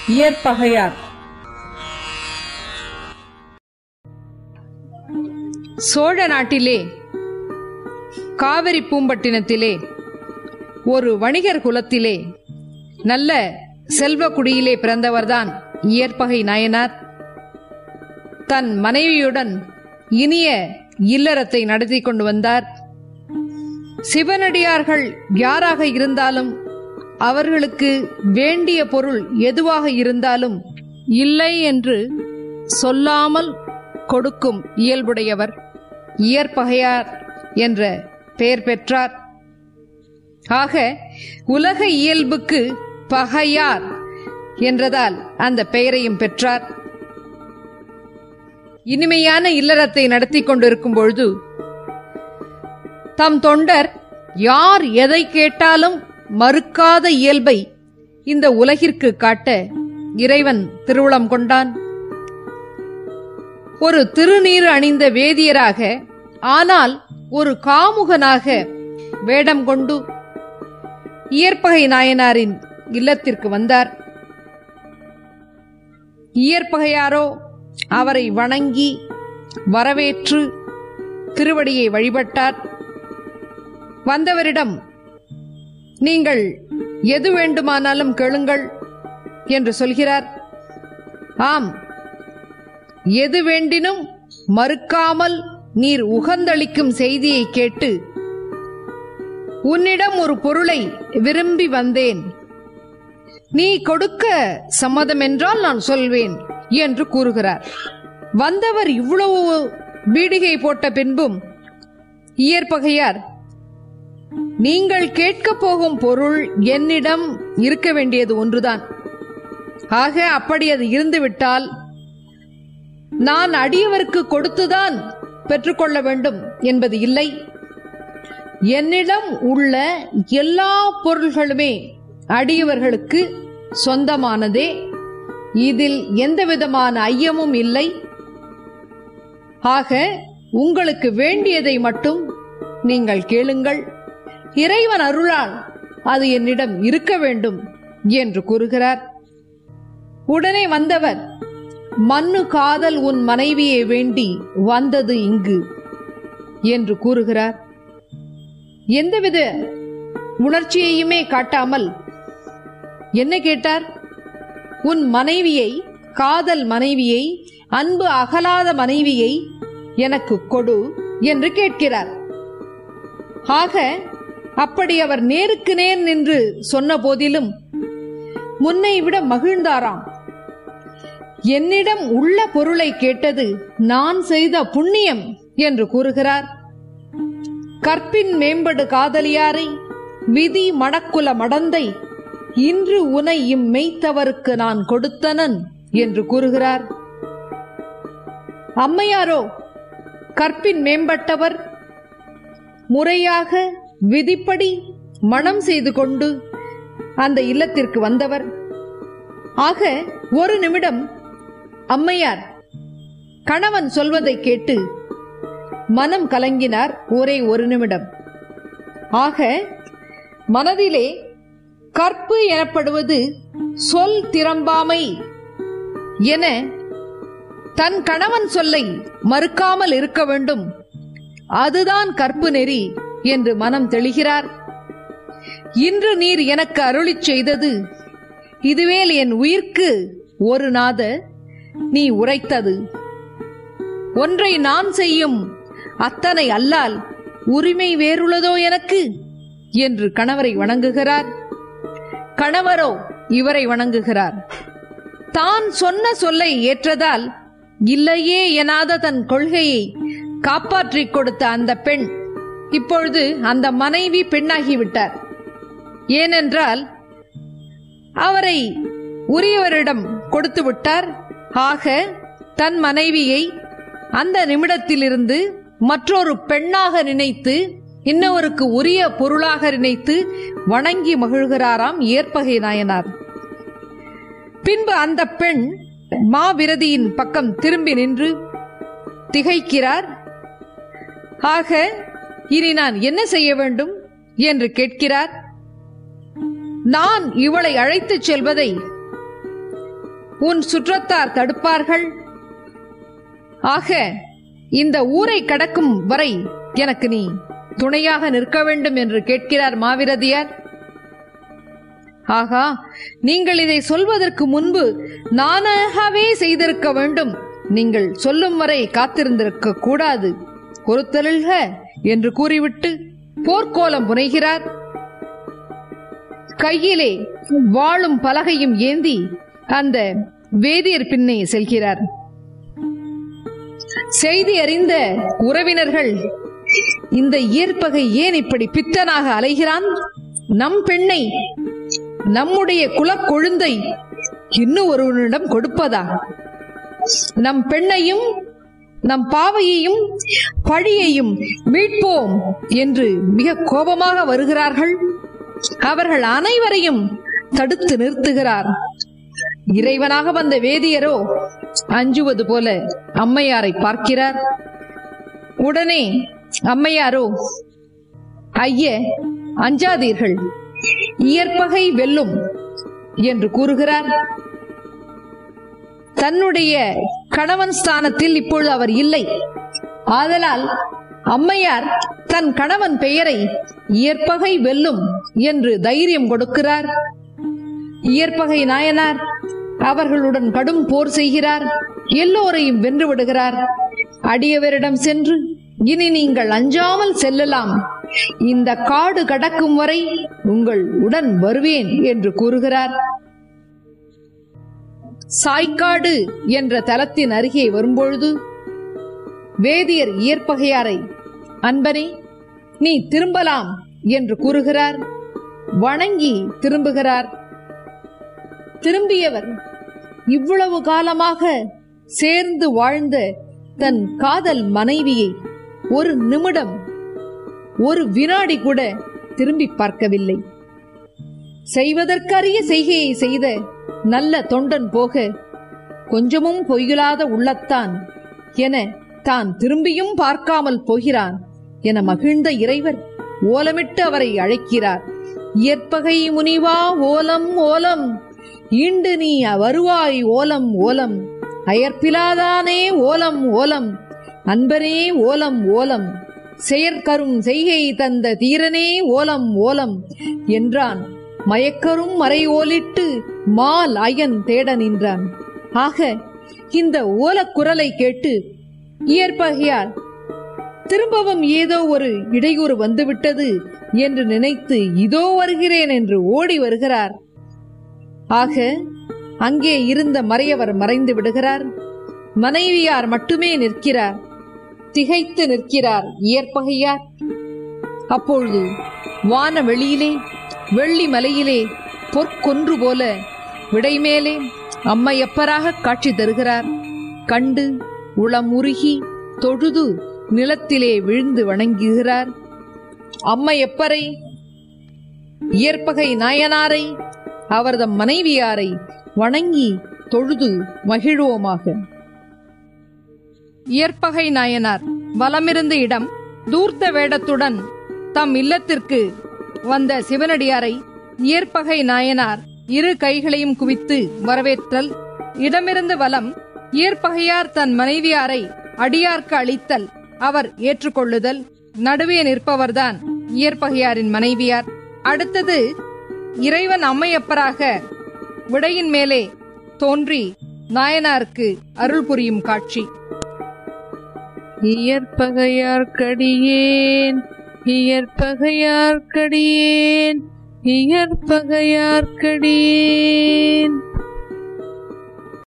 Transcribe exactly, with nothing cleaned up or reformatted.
இயற்பகையார். சோழ நாட்டிலே காவிரி பூம்பட்டினத்திலே ஒரு வணிகர் குலத்திலே நல்ல செல்வக்குடியிலே பிறந்தவர்தான் இயற்பகை நாயனார். தன் மனைவியுடன் இனிய இல்லறத்தை நடத்தி கொண்டு வந்தார். சிவனடியார்கள் யாராக இருந்தாலும் அவர்களுக்கு வேண்டிய பொருள் எதுவாக இருந்தாலும் இல்லை என்று சொல்லாமல் கொடுக்கும் இயல்புடையவர். இயற்பகையார் என்ற பெயர் பெற்றார். ஆக உலக இயல்புக்கு பகையார் என்றதால் அந்த பெயரையும் பெற்றார். இனிமையான இல்லறத்தை நடத்தி கொண்டிருக்கும் பொழுது தம் தொண்டர் யார் எதை கேட்டாலும் மறுக்காத இயல்பை இந்த உலகிற்கு காட்ட இறைவன் திருவுளம் கொண்டான். ஒரு திருநீறு அணிந்த வேதியராக, ஆனால் ஒரு காமுகனாக வேடம் கொண்டு இயற்பகை நாயனாரின் இல்லத்திற்கு வந்தார். இயற்பகையாரோ அவரை வணங்கி வரவேற்று திருவடியை வழிபட்டார். வந்தவரிடம், நீங்கள் எது வேண்டுமானாலும் கேளுங்கள் என்று சொல்கிறார். ஆம், எது வேண்டினும் மறுக்காமல் நீர் உகந்தளிக்கும் செய்தியை கேட்டு உன்னிடம் ஒரு பொருளை விரும்பி வந்தேன். நீ கொடுக்க சம்மதம் என்றால் நான் சொல்வேன் என்று கூறுகிறார். வந்தவர் இவ்வளவு பீடிகை போட்ட பின்பும் இயற்பகையார், நீங்கள் கேட்கப் போகும் பொருள் என்னிடம் இருக்க வேண்டியது ஒன்றுதான். ஆக அப்படி அது இருந்துவிட்டால் நான் அடியவருக்கு கொடுத்துதான் பெற்றுக்கொள்ள வேண்டும் என்பது இல்லை. என்னிடம் உள்ள எல்லா பொருள்களுமே அடியவர்களுக்கு சொந்தமானதே. இதில் எந்தவிதமான ஐயமும் இல்லை. ஆக உங்களுக்கு வேண்டியதை மட்டும் நீங்கள் கேளுங்கள். இறைவன் அருளால் அது என்னிடம் இருக்க வேண்டும் என்று கூறுகிறார். உடனே வந்தவர், மண்ணு காதல் உன் மனைவியை வேண்டி வந்தது இங்கு என்று கூறுகிறார். எந்தவித உணர்ச்சியையுமே காட்டாமல் என்ன கேட்டார்? உன் மனைவியை, காதல் மனைவியை, அன்பு அகலாத மனைவியை எனக்கு கொடு என்று கேட்கிறார். ஆக அப்படி அவர் நேருக்கு நேர் நின்று சொன்ன போதிலும் முன்னை விட மகிழ்ந்தாராம். என்னிடம் உள்ள பொருளை கேட்டது நான் செய்த புண்ணியம் என்று கூறுகிறார். கற்பின் மேம்படு காதலியாரை, விதி மடக்குல மடந்தை, இன்று உனை இம்மெய்த்தவருக்கு நான் கொடுத்தனன் என்று கூறுகிறார். அம்மையாரோ கற்பின் மேம்பட்டவர், முறையாக விதிப்படி மணம் செய்து கொண்டு அந்த இல்லத்திற்கு வந்தவர். ஆக ஒரு நிமிடம் அம்மையார் கணவன் சொல்வதை கேட்டு மனம் கலங்கினார். ஒரே ஒரு நிமிடம். ஆக மனதிலே கற்பு எனப்படுவது சொல் திறம்பாமை என தன் கணவன் சொல்லை மறுக்காமல் இருக்க வேண்டும், அதுதான் கற்பு நெறி என்று மனம் தெளிகிறார். இன்று நீர் எனக்கு அருளிச் செய்தது இதுவேல் என் உயிர்க்கு ஒரு நாத நீ உரைத்தது. ஒன்றை நான் செய்யும் அத்தனை அல்லால் உரிமை வேறுள்ளதோ எனக்கு என்று கணவரை வணங்குகிறார். கணவரோ இவரை வணங்குகிறார். தான் சொன்ன சொல்லை ஏற்றதால் இல்லையே எனாத தன் கொள்கையை காப்பாற்றிக் கொடுத்த அந்த பெண் இப்பொழுது அந்த மனைவி பெண்ணாகிவிட்டார். ஏனென்றால் அவரை உரியவரிடம் கொடுத்து விட்டார். ஆக தன் மனைவியை அந்த நிமிடத்திலிருந்து மற்றொரு பெண்ணாக நினைத்து, இன்னொருக்கு உரிய பொருளாக நினைத்து வணங்கி மகிழ்கிறாராம் இயற்பகை நாயனார். பின்பு அந்த பெண் மாவிரதியின் பக்கம் திரும்பி நின்று திகைக்கிறார். ஆக இனி நான் என்ன செய்ய வேண்டும் என்று கேட்கிறார். நான் இவளை அழைத்துச் செல்வதை உன் சுற்றத்தார் தடுப்பார்கள். ஆக இந்த ஊரை கடக்கும் வரை எனக்கு நீ துணையாக நிற்க வேண்டும் என்று கேட்கிறார் மாவிரதியார். ஆகா, நீங்கள் இதை சொல்வதற்கு முன்பு நானாகவே செய்திருக்க வேண்டும். நீங்கள் சொல்லும் வரை காத்திருந்திருக்க கூடாது. பொறுத்தருள்க என்று கூறிவிட்டு போர்க்கோலம் புனைகிறார். கையிலே வாளும் பலகையும் ஏந்தி அந்த வேதியர் பின்னே செல்கிறார். செய்தி அறிந்த உறவினர்கள், இந்த இயற்பகை ஏன் இப்படி பித்தனாக அலைகிறான்? நம் பெண்ணை, நம்முடைய குலக்கொழுந்தை இன்னும் ஒருவனிடம் கொடுப்பதா? நம் பெண்ணையும் நம் பாவையையும் பழியையும் மீட்போம் என்று மிக கோபமாக வருகிறார்கள். அவர்கள் அனைவரையும் தடுத்து நிறுத்துகிறார். இறைவனாக வந்த வேதியரோ அஞ்சுவது போல அம்மையாரை பார்க்கிறார். உடனே அம்மையாரோ, ஐய, அஞ்சாதீர்கள், இயற்பகை வெல்லும் என்று கூறுகிறார். தன்னுடைய கணவன் ஸ்தானத்தில் இப்பொழுது அவர் இல்லை. ஆதலால் அம்மையார் தன் கணவன் பெயரை இயற்பகை வெல்லும் என்று தைரியம் கொடுக்கிறார். இயற்பகை நாயனார் அவர்களுடன் கடும் போர் செய்கிறார். எல்லோரையும் வென்று விடுகிறார். அடியவரிடம் சென்று, இனி நீங்கள் அஞ்சாமல் செல்லலாம், இந்த காடு கடக்கும் வரை உங்கள் உடன் வருவேன் என்று கூறுகிறார். சாய்க்காடு என்ற தலத்தின் அருகே வரும்பொழுது வேதியர் இயற்பகையாரை, அன்பனே, நீ திரும்பலாம் என்று கூறுகிறார். வணங்கி திரும்புகிறார். திரும்பியவர் இவ்வளவு காலமாக சேர்ந்து வாழ்ந்த தன் காதல் மனைவியை ஒரு நிமிடம், ஒரு வினாடி கூட திரும்பி பார்க்கவில்லை. செய்வதற்கரிய செய்கையை செய்த நல்ல தொண்டன் போக கொஞ்சமும் பொய்யிலாத உள்ளத்தான் என தான் திரும்பியும் பார்க்காமல் போகிறான் என மகிழ்ந்த இறைவர் ஓலமிட்டு அவரை அழைக்கிறார். இயற்பகை முனிவா ஓலம் ஓலம், ஈண்டு நீ வருவாய் ஓலம் ஓலம், அயற்பிலாதானே ஓலம் ஓலம், அன்பரே ஓலம் ஓலம், செயற்கரும் செய்கை தந்த தீரனே ஓலம் ஓலம் என்றான். மயக்கரும் மறை ஓலிட்டு மால் அயன் தேட நின்றான். ஆக இந்த ஓலக்குரலை கேட்டு இயற்பகையார் திரும்பவும் ஏதோ ஒரு இடையூறு வந்துவிட்டது என்று நினைத்து இதோ வருகிறேன் என்று ஓடி வருகிறார். ஆக அங்கே இருந்த மறையவர் மறைந்து விடுகிறார். மனைவியார் மட்டுமே நிற்கிறார். திகைத்து நிற்கிறார் இயற்பகையார். அப்பொழுது வான வெளியிலே, வெள்ளி மலையிலே பொற்கொன்று போல விடைமேலே அம்மையப்பராக காட்சி தருகிறார். கண்டு உளம் உருகி தொழுது நிலத்திலே விழுந்து வணங்குகிறார். அம்மையப்பரை, இயற்பகை நாயனாரை, அவர்தம் மனைவியாரை வணங்கி தொழுது மகிழ்வோமாக. இயற்பகை நாயனார் வலமிருந்த இடம் தூர்த்த வேடத்துடன் தம் இல்லத்திற்கு வந்த சிவனடியாரை இயற்பகை நாயனார் இரு கைகளையும் குவித்து வரவேற்றல். இடமிருந்து வலம் இயற்பகையார் தன் மனைவியாரை அடியார்க்கு அளித்தல், அவர் ஏற்றுக்கொள்ளுதல். நடுவே நிற்பவர்தான் இயற்பகையாரின் மனைவியார். அடுத்தது இறைவன் அம்மையப்பராக விடையின் மேலே தோன்றி நாயனாருக்கு அருள் புரியும் காட்சி. இயற்பகையார்க்கடியேன், இயற்பகையார்க்கடியேன், இயற்பகையார்க்கடியேன்.